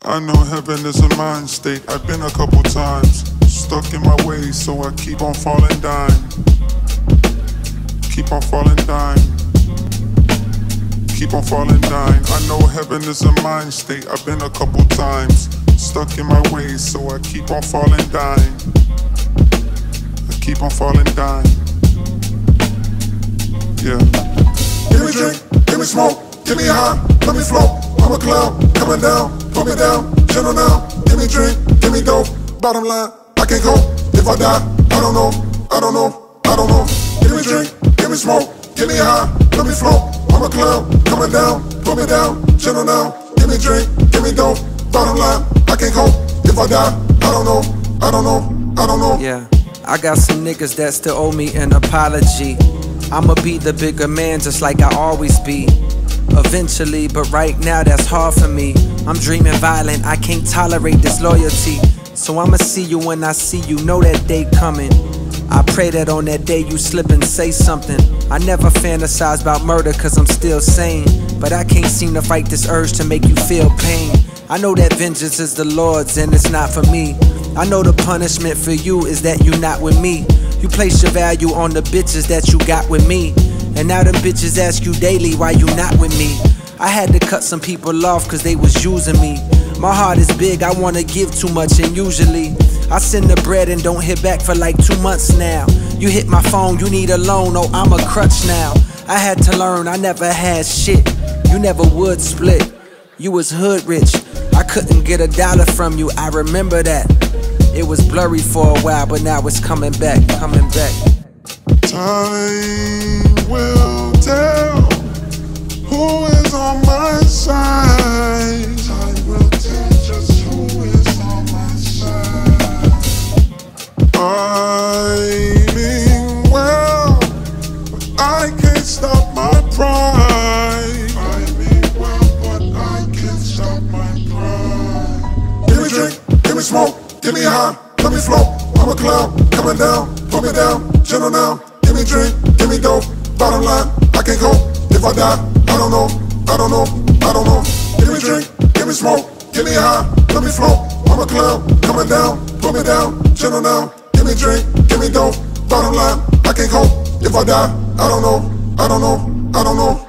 I know heaven is a mind state. I've been a couple times, stuck in my ways, so I keep on falling down. Keep on falling down. Keep on falling down. I know heaven is a mind state. I've been a couple times, stuck in my ways, so I keep on falling down. I keep on falling down. Yeah. Give me drink, give me smoke, give me high, let me float. I'm a cloud, coming down, put me down, gentle now. Give me drink, give me dope. Bottom line, I can't cope. If I die, I don't know, I don't know, I don't know. Give me drink, give me smoke, give me high, let me float. I'm a cloud, coming down, put me down, gentle now. Give me drink, give me dope. Bottom line, I can't cope. If I die, I don't know, I don't know, I don't know. Yeah, I got some niggas that still owe me an apology. I'ma be the bigger man just like I always be. Eventually, but right now that's hard for me. I'm dreaming violent, I can't tolerate disloyalty. So I'ma see you when I see you, know that day coming. I pray that on that day you slip and say something. I never fantasize about murder cause I'm still sane, but I can't seem to fight this urge to make you feel pain. I know that vengeance is the Lord's and it's not for me. I know the punishment for you is that you not with me. You place your value on the bitches that you got with me, and now them bitches ask you daily why you not with me. I had to cut some people off cause they was using me. My heart is big, I wanna give too much, and usually I send the bread and don't hit back for like 2 months now. You hit my phone, you need a loan, oh I'm a crutch now. I had to learn, I never had shit. You never would split, you was hood rich. I couldn't get $1 from you, I remember that. It was blurry for a while, but now it's coming back, coming back. Time will tell who is on my side. Time will tell just who is on my side. I mean well, but I can't stop my pride. I mean well, but I can't stop my pride. Give me drink, give me smoke, give me high, let me float. I'm a cloud, coming down, put me down, gentle now. Give me drink, give me dope. Bottom line, I can't cope. If I die, I don't know, I don't know, I don't know. Give me drink, give me smoke, give me high, let me float. I'm a cloud, coming down, put me down, gentle now. Give me drink, give me dope. Bottom line, I can't cope. If I die, I don't know, I don't know, I don't know.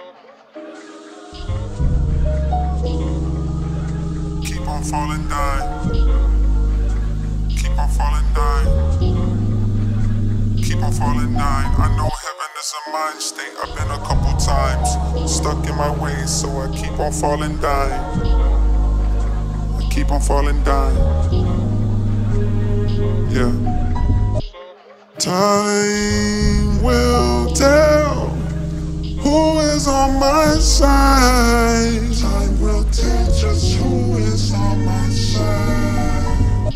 Keep on falling down. Keep on falling down. Keep on falling down. I know heaven is a mind state. I've been a couple times, stuck in my ways, so I keep on falling down. I keep on falling down. Yeah. Time will tell who is on my side. Time will tell just who is on my side.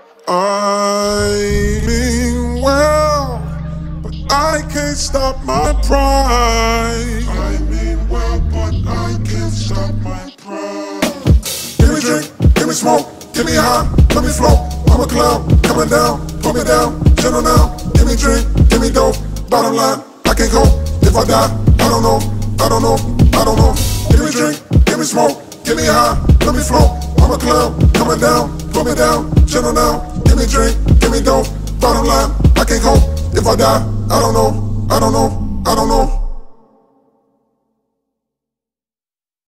I mean well, but I can't stop my pride. I mean well, but I can't stop my pride. Give me drink, give me smoke, give me high, let me float. I'm a cloud, coming down, put me down, gentle now. Give me drink, give me dope. Bottom line, I can't cope. If I die, I don't know, I don't know, I don't know. Give me drink, give me smoke, give me high, let me float. I'm a cloud, coming down, put me down, gentle now. Give me drink, give me dope. Bottom line, I can't cope. If I die, I don't know, I don't know, I don't know.